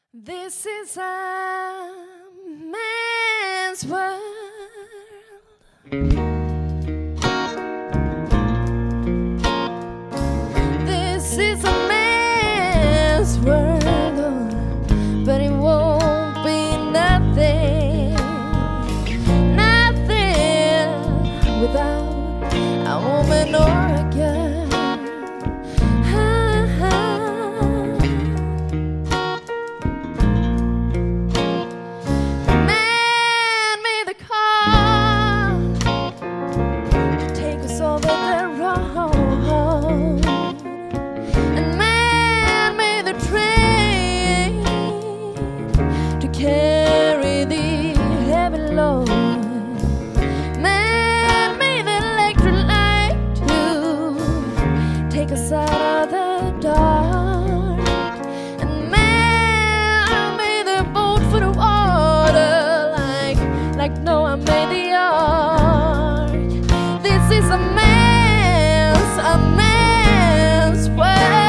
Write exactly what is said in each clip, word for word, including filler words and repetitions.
This is a man's world. This is a man's world, but it won't be nothing, nothing without a woman or a girl. Carry the heavy load. Man made the electric light to take us out of the dark. And man made the boat for the water, like, like Noah made the ark. This is a man's, a man's world.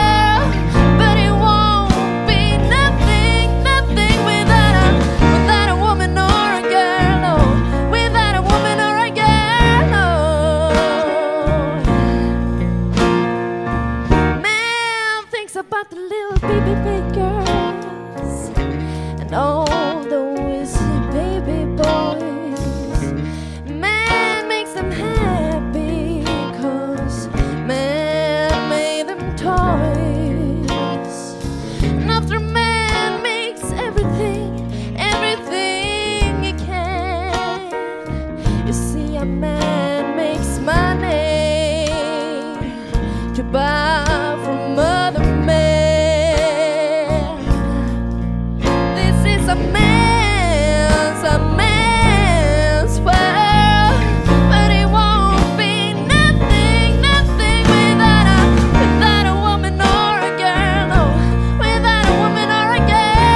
About the little baby baby girls and all those baby boys. Man makes them happy, 'cause man made them toys. And after man makes everything, everything he can, you see, a man makes money to buy from other men. A man's, a man's world, but it won't be nothing, nothing without a, without a woman or a girl, no, without a woman or a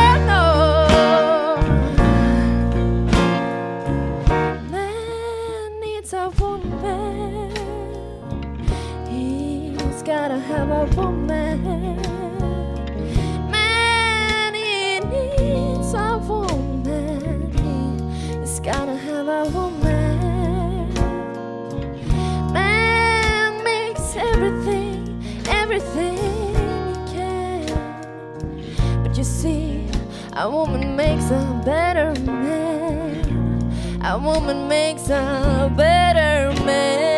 girl, no. Man needs a woman, he's gotta have a woman. A woman, he's gotta have a woman. Man makes everything, everything he can. But you see, a woman makes a better man. A woman makes a better man.